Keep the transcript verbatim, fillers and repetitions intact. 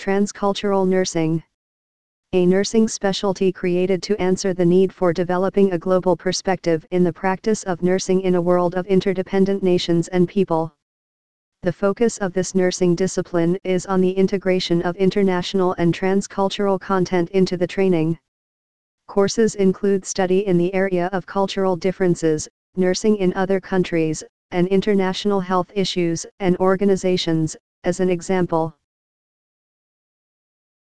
Transcultural Nursing. A nursing specialty created to answer the need for developing a global perspective in the practice of nursing in a world of interdependent nations and people. The focus of this nursing discipline is on the integration of international and transcultural content into the training. Courses include study in the area of cultural differences, nursing in other countries, and international health issues and organizations, as an example.